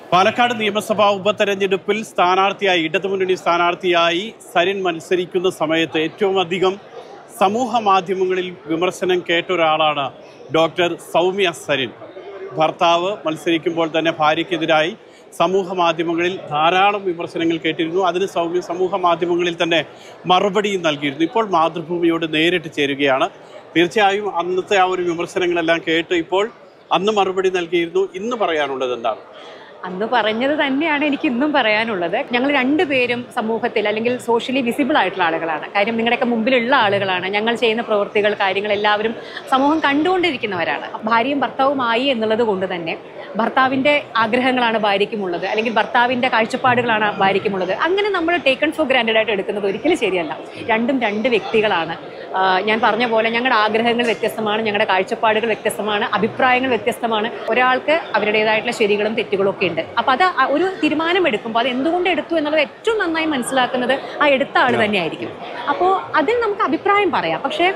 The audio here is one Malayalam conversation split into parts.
പാലക്കാട് നിയമസഭാ ഉപതെരഞ്ഞെടുപ്പിൽ ഇടതുമുന്നണി സ്ഥാനാർത്ഥിയായി സരിൻ മത്സരിക്കുന്ന സമയത്ത് ഏറ്റവും അധികം സമൂഹ മാധ്യമങ്ങളിൽ വിമർശനം കേട്ട ഒരാളാണ് ഡോക്ടർ സൗമ്യ സരിൻ. ഭർത്താവ് മത്സരിക്കുമ്പോൾ തന്നെ ഭാര്യയ്ക്കെതിരായി സമൂഹ മാധ്യമങ്ങളിൽ ധാരാളം വിമർശനങ്ങൾ കേട്ടിരുന്നു. അതിന് സൗമ്യ സമൂഹ മാധ്യമങ്ങളിൽ തന്നെ മറുപടിയും നൽകിയിരുന്നു. ഇപ്പോൾ മാതൃഭൂമിയോട് നേരിട്ട് ചേരുകയാണ്. തീർച്ചയായും അന്നത്തെ ആ ഒരു വിമർശനങ്ങളെല്ലാം കേട്ട് ഇപ്പോൾ അന്ന് മറുപടി നൽകിയിരുന്നു. ഇന്ന് പറയാനുള്ളത് എന്താണ്? അന്ന് പറഞ്ഞത് തന്നെയാണ് എനിക്ക് ഇന്നും പറയാനുള്ളത്. ഞങ്ങൾ രണ്ടുപേരും സമൂഹത്തിൽ അല്ലെങ്കിൽ സോഷ്യലി വിസിബിൾ ആയിട്ടുള്ള ആളുകളാണ്. കാര്യം നിങ്ങളുടെയൊക്കെ മുമ്പിലുള്ള ആളുകളാണ്. ഞങ്ങൾ ചെയ്യുന്ന പ്രവൃത്തികൾ, കാര്യങ്ങൾ എല്ലാവരും സമൂഹം കണ്ടുകൊണ്ടിരിക്കുന്നവരാണ്. ഭാര്യയും ഭർത്താവുമായി എന്നുള്ളത് കൊണ്ട് തന്നെ ഭർത്താവിൻ്റെ ആഗ്രഹങ്ങളാണ് ഭാര്യയ്ക്കുമുള്ളത്, അല്ലെങ്കിൽ ഭർത്താവിൻ്റെ കാഴ്ചപ്പാടുകളാണ് ഭാര്യയ്ക്കുമുള്ളത്. അങ്ങനെ നമ്മൾ ടേക്കൺ ഫോർ ഗ്രാൻഡഡ് ആയിട്ട് എടുക്കുന്നത് ഒരിക്കലും ശരിയല്ല. രണ്ടും രണ്ട് വ്യക്തികളാണ്. ഞാൻ പറഞ്ഞ പോലെ ഞങ്ങളുടെ ആഗ്രഹങ്ങൾ വ്യത്യസ്തമാണ്, ഞങ്ങളുടെ കാഴ്ചപ്പാടുകൾ വ്യത്യസ്തമാണ്, അഭിപ്രായങ്ങൾ വ്യത്യസ്തമാണ്. ഒരാൾക്ക് അവരുടേതായിട്ടുള്ള ശരികളും തെറ്റുകളും ഒക്കെ ഉണ്ട്. അപ്പോൾ അത് ഒരു തീരുമാനം എടുക്കുമ്പോൾ അത് എന്തുകൊണ്ട് എടുത്തു എന്നുള്ളത് ഏറ്റവും നന്നായി മനസ്സിലാക്കുന്നത് ആ എടുത്ത ആൾ തന്നെയായിരിക്കും. അപ്പോൾ അതിൽ നമുക്ക് അഭിപ്രായം പറയാം, പക്ഷേ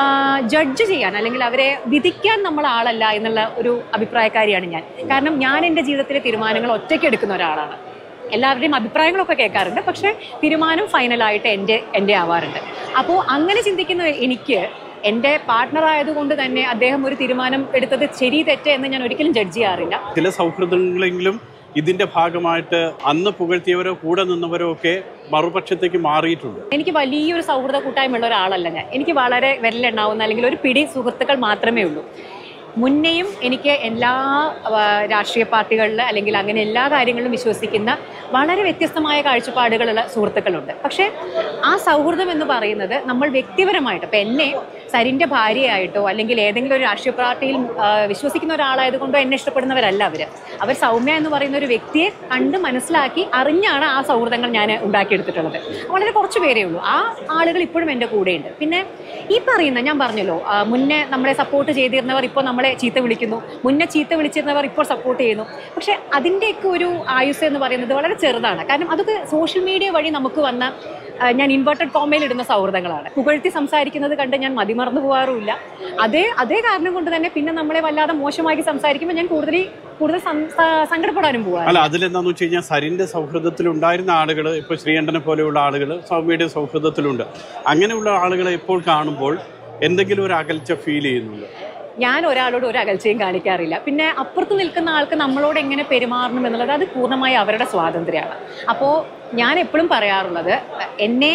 ജഡ്ജ് ചെയ്യാൻ അല്ലെങ്കിൽ അവരെ വിധിക്കാൻ നമ്മൾ ആളല്ല എന്നുള്ള ഒരു അഭിപ്രായക്കാരിയാണ് ഞാൻ. കാരണം ഞാൻ എൻ്റെ ജീവിതത്തിലെ തീരുമാനങ്ങൾ ഒറ്റയ്ക്ക് എടുക്കുന്ന ഒരാളാണ്. എല്ലാവരുടെയും അഭിപ്രായങ്ങളൊക്കെ കേൾക്കാറുണ്ട്, പക്ഷേ തീരുമാനം ഫൈനലായിട്ട് എൻ്റെ ആവാറുണ്ട്. അപ്പോൾ അങ്ങനെ ചിന്തിക്കുന്ന എനിക്ക് എൻ്റെ പാർട്ട്ണർ ആയതുകൊണ്ട് തന്നെ അദ്ദേഹം ഒരു തീരുമാനം എടുത്തത് ശരി തെറ്റ് എന്ന് ഞാൻ ഒരിക്കലും ജഡ്ജ് ചെയ്യാറില്ല. ചില സൗഹൃദങ്ങളെങ്കിലും ഇതിന്റെ ഭാഗമായിട്ട് അന്ന് പുകഴ്ത്തിയവരോ കൂടെ നിന്നവരോ ഒക്കെ മറുപക്ഷത്തേക്ക് മാറിയിട്ടുണ്ട്. എനിക്ക് വലിയൊരു സൗഹൃദ കൂട്ടായ്മയുള്ള ഒരാളല്ല ഞാൻ. എനിക്ക് വളരെ വിരലെണ്ണാവുന്ന അല്ലെങ്കിൽ ഒരു പിടി സുഹൃത്തുക്കൾ മാത്രമേ ഉള്ളൂ. മുന്നേയും എനിക്ക് എല്ലാ രാഷ്ട്രീയ പാർട്ടികളിൽ അല്ലെങ്കിൽ അങ്ങനെ എല്ലാ കാര്യങ്ങളിലും വിശ്വസിക്കുന്ന വളരെ വ്യത്യസ്തമായ കാഴ്ചപ്പാടുകളുള്ള സുഹൃത്തുക്കളുണ്ട്. പക്ഷേ ആ സൗഹൃദം എന്ന് പറയുന്നത് നമ്മൾ വ്യക്തിപരമായിട്ട്, ഇപ്പം എന്നെ സരിൻ്റെ ഭാര്യയായിട്ടോ അല്ലെങ്കിൽ ഏതെങ്കിലും ഒരു രാഷ്ട്രീയ പാർട്ടിയിൽ വിശ്വസിക്കുന്ന ഒരാളായതുകൊണ്ടോ എന്നെ ഇഷ്ടപ്പെടുന്നവരല്ല അവർ സൗമ്യ എന്ന് പറയുന്ന ഒരു വ്യക്തിയെ കണ്ട് മനസ്സിലാക്കി അറിഞ്ഞാണ് ആ സൗഹൃദങ്ങൾ ഞാൻ ഉണ്ടാക്കിയെടുത്തിട്ടുള്ളത്. വളരെ കുറച്ച് പേരേ ഉള്ളൂ. ആ ആളുകൾ ഇപ്പോഴും എൻ്റെ കൂടെയുണ്ട്. പിന്നെ ഈ പറയുന്ന ഞാൻ പറഞ്ഞല്ലോ, മുന്നേ നമ്മളെ സപ്പോർട്ട് ചെയ്തിരുന്നവർ ഇപ്പോൾ നമ്മളെ ചീത്ത വിളിക്കുന്നു, മുന്നേ ചീത്ത വിളിച്ചിരുന്നവർ ഇപ്പോൾ സപ്പോർട്ട് ചെയ്യുന്നു. പക്ഷെ അതിൻ്റെയൊക്കെ ഒരു ആയുസ് എന്ന് പറയുന്നത് വളരെ ചെറുതാണ്. കാരണം അതൊക്കെ സോഷ്യൽ മീഡിയ വഴി നമുക്ക് വന്ന, ഞാൻ ഇൻവേർട്ടഡ് കോമയിൽ ഇടുന്ന സൗഹൃദങ്ങളാണ്. പുകഴ്ത്തി സംസാരിക്കുന്നത് കണ്ട് ഞാൻ മതിമറന്നു പോകാറുമില്ല. അതേ കാരണം കൊണ്ട് തന്നെ പിന്നെ നമ്മളെ വല്ലാതെ മോശമാക്കി സംസാരിക്കുമ്പോൾ ഞാൻ കൂടുതൽ സങ്കടപ്പെടാനും പോകാം. അല്ല, അതിലെന്താന്ന് വെച്ച് കഴിഞ്ഞാൽ സരിന്റെ സൗഹൃദത്തിലുണ്ടായിരുന്ന ആളുകൾ ഇപ്പോൾ ശ്രീകണ്ഠനെ പോലെയുള്ള ആളുകൾ സൗമ്യയുടെ സൗഹൃദത്തിലുണ്ട്. അങ്ങനെയുള്ള ആളുകളെ ഇപ്പോൾ കാണുമ്പോൾ എന്തെങ്കിലും ഒരു അകൽച്ച ഫീൽ ചെയ്യുന്നുണ്ട്? ഞാൻ ഒരാളോട് ഒരു അകൽച്ചയും കാണിക്കാറില്ല. പിന്നെ അപ്പുറത്ത് നിൽക്കുന്ന ആൾക്ക് നമ്മളോട് എങ്ങനെ പെരുമാറണം എന്നുള്ളത് അത് പൂർണ്ണമായി അവരുടെ സ്വാതന്ത്ര്യമാണ്. അപ്പോൾ ഞാൻ എപ്പോഴും പറയാറുള്ളത്, എന്നെ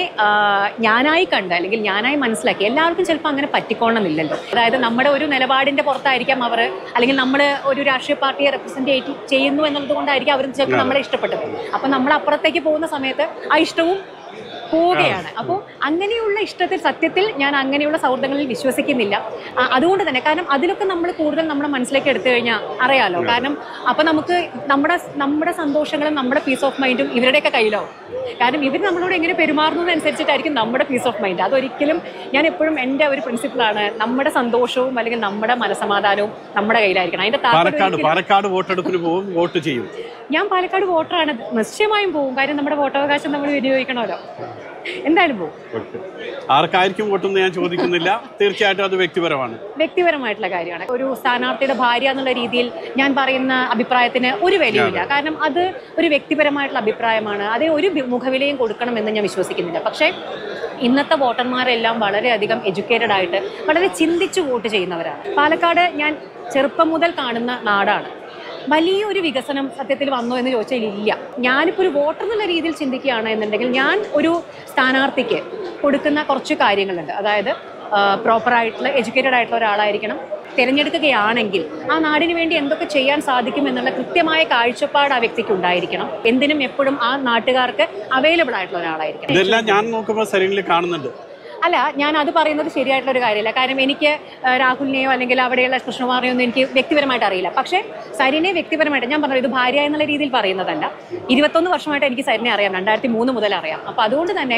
ഞാനായി കണ്ട് അല്ലെങ്കിൽ ഞാനായി മനസ്സിലാക്കി, എല്ലാവർക്കും ചിലപ്പോൾ അങ്ങനെ പറ്റിക്കോണമെന്നില്ലല്ലോ. അതായത് നമ്മുടെ ഒരു നിലപാടിൻ്റെ പുറത്തായിരിക്കാം അവർ, അല്ലെങ്കിൽ നമ്മൾ ഒരു രാഷ്ട്രീയ പാർട്ടിയെ റെപ്രസെൻറ്റ് ചെയ്യുന്നു എന്നുള്ളത് കൊണ്ടായിരിക്കും അവർ ചിലപ്പോൾ നമ്മളെ ഇഷ്ടപ്പെട്ടത്. അപ്പോൾ നമ്മൾ അപ്പുറത്തേക്ക് പോകുന്ന സമയത്ത് ആ ഇഷ്ടവും പോവുകയാണ്. അപ്പോൾ അങ്ങനെയുള്ള ഇഷ്ടത്തിൽ സത്യത്തിൽ ഞാൻ അങ്ങനെയുള്ള സൗഹൃദങ്ങളിൽ വിശ്വസിക്കുന്നില്ല. അതുകൊണ്ട് തന്നെ, കാരണം അതിലൊക്കെ നമ്മൾ കൂടുതൽ നമ്മുടെ മനസ്സിലേക്ക് എടുത്തു കഴിഞ്ഞാൽ അറിയാലോ. കാരണം അപ്പം നമുക്ക് നമ്മുടെ സന്തോഷങ്ങളും നമ്മുടെ പീസ് ഓഫ് മൈൻഡും ഇവരുടെയൊക്കെ കയ്യിലാവും. കാരണം ഇവർ നമ്മളോട് എങ്ങനെ പെരുമാറുന്നതനുസരിച്ചിട്ടായിരിക്കും നമ്മുടെ പീസ് ഓഫ് മൈൻഡ്. അതൊരിക്കലും ഞാൻ എപ്പോഴും എൻ്റെ ഒരു പ്രിൻസിപ്പിളാണ്, നമ്മുടെ സന്തോഷവും അല്ലെങ്കിൽ നമ്മുടെ മനസമാധാനവും നമ്മുടെ കയ്യിലായിരിക്കണം. അതിന്റെ പാലക്കാട് വോട്ടെടുപ്പിന് പോകും, വോട്ട് ചെയ്യും. ഞാൻ പാലക്കാട് വോട്ടറാണ്, നിശ്ചയമായും പോകും. കാര്യം നമ്മുടെ വോട്ടവകാശം നമ്മൾ വിനിയോഗിക്കണമല്ലോ. എന്തായാലും പോകും. ആർക്കായിരിക്കും വോട്ടെന്ന് ഞാൻ ചോദിക്കുന്നില്ല. തീർച്ചയായിട്ടും അത് വ്യക്തിപരമായിട്ടുള്ള കാര്യമാണ്. ഒരു സ്ഥാനാർത്ഥിയുടെ ഭാര്യ എന്നുള്ള രീതിയിൽ ഞാൻ പറയുന്ന അഭിപ്രായത്തിന് ഒരു വിലയില്ല. കാരണം അത് ഒരു വ്യക്തിപരമായിട്ടുള്ള അഭിപ്രായമാണ്. അതേ ഒരു മുഖവിലയും കൊടുക്കണമെന്ന് ഞാൻ വിശ്വസിക്കുന്നില്ല. പക്ഷേ ഇന്നത്തെ വോട്ടർമാരെല്ലാം വളരെയധികം എഡ്യൂക്കേറ്റഡ് ആയിട്ട് വളരെ ചിന്തിച്ച് വോട്ട് ചെയ്യുന്നവരാണ്. പാലക്കാട് ഞാൻ ചെറുപ്പം മുതൽ കാണുന്ന നാടാണ്. വലിയൊരു വികസനം സത്യത്തിൽ വന്നോ എന്ന് ചോദിച്ചാൽ ഇല്ല. ഞാനിപ്പോൾ ഒരു വോട്ടർ എന്നുള്ള രീതിയിൽ ചിന്തിക്കുകയാണ് എന്നുണ്ടെങ്കിൽ ഞാൻ ഒരു സ്ഥാനാർത്ഥിക്ക് കൊടുക്കുന്ന കുറച്ച് കാര്യങ്ങളുണ്ട്. അതായത് പ്രോപ്പറായിട്ടുള്ള എഡ്യൂക്കേറ്റഡ് ആയിട്ടുള്ള ഒരാളായിരിക്കണം. തിരഞ്ഞെടുക്കുകയാണെങ്കിൽ ആ നാടിന് വേണ്ടി എന്തൊക്കെ ചെയ്യാൻ സാധിക്കും എന്നുള്ള കൃത്യമായ കാഴ്ചപ്പാട് ആ വ്യക്തിക്ക് ഉണ്ടായിരിക്കണം. എന്തിനും എപ്പോഴും ആ നാട്ടുകാർക്ക് അവൈലബിൾ ആയിട്ടുള്ള ഒരാളായിരിക്കണം. ഇതെല്ലാം ഞാൻ നോക്കുമ്പോൾ സരിനിൽ കാണുന്നുണ്ട്. അല്ല, ഞാൻ അത് പറയുന്നത് ശരിയായിട്ടുള്ളൊരു കാര്യമില്ല. കാരണം എനിക്ക് രാഹുലിനെയോ അല്ലെങ്കിൽ അവിടെയുള്ള കൃഷ്ണകുമാറിനെയോ ഒന്നും എനിക്ക് വ്യക്തിപരമായിട്ട് അറിയില്ല. പക്ഷേ സരിനെ വ്യക്തിപരമായിട്ട് ഞാൻ പറഞ്ഞത് ഇത് ഭാര്യ എന്നുള്ള രീതിയിൽ പറയുന്നതല്ല. 21 വർഷമായിട്ട് എനിക്ക് സരിനെ അറിയാം, 2003 മുതൽ അറിയാം. അപ്പോൾ അതുകൊണ്ട് തന്നെ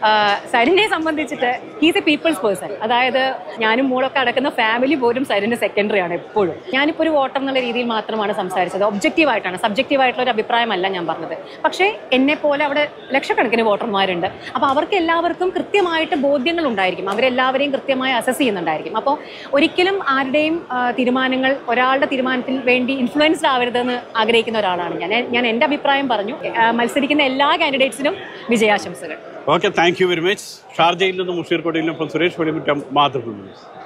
സരിനെ സംബന്ധിച്ചിട്ട് ഹീസ് എ പീപ്പിൾസ് പേഴ്സൺ. അതായത് ഞാനും മോളൊക്കെ അടക്കുന്ന ഫാമിലി പോലും സരിൻ്റെ സെക്കൻഡറി ആണ് എപ്പോഴും. ഞാനിപ്പോൾ ഒരു വോട്ടർ എന്നുള്ള രീതിയിൽ മാത്രമാണ് സംസാരിച്ചത്. ഒബ്ജക്റ്റീവായിട്ടാണ്, സബ്ജക്റ്റീവായിട്ടുള്ള ഒരു അഭിപ്രായമല്ല ഞാൻ പറഞ്ഞത്. പക്ഷേ എന്നെ പോലെ അവിടെ ലക്ഷക്കണക്കിന് വോട്ടർമാരുണ്ട്. അപ്പോൾ അവർക്ക് എല്ലാവർക്കും കൃത്യമായിട്ട് ബോധ്യം തീരുമാനങ്ങൾ ഉണ്ടായിരിക്കും. അവരെല്ലാവരെയും കൃത്യമായി അസസ് ചെയ്യുന്നുണ്ടായിരിക്കും. അപ്പോൾ ഒരിക്കലും ആരുടെയും തീരുമാനങ്ങൾ ഒരാളുടെ തീരുമാനത്തിൽ വേണ്ടി ഇൻഫ്ലുവൻസ്ഡ് ആവരുതെന്ന് ആഗ്രഹിക്കുന്ന ഒരാളാണ് ഞാൻ എൻ്റെ അഭിപ്രായം പറഞ്ഞു. മത്സരിക്കുന്ന എല്ലാ കാൻഡിഡേറ്റ്സിനും വിജയാശംസകൾ. Okay, thank you very much. ഷാർജയിൽ നിന്നും മുഷീർ കോട്ടയിൽ നിന്നും സുരേഷ് വെളിമുറ്റം, മാതൃഭൂമി.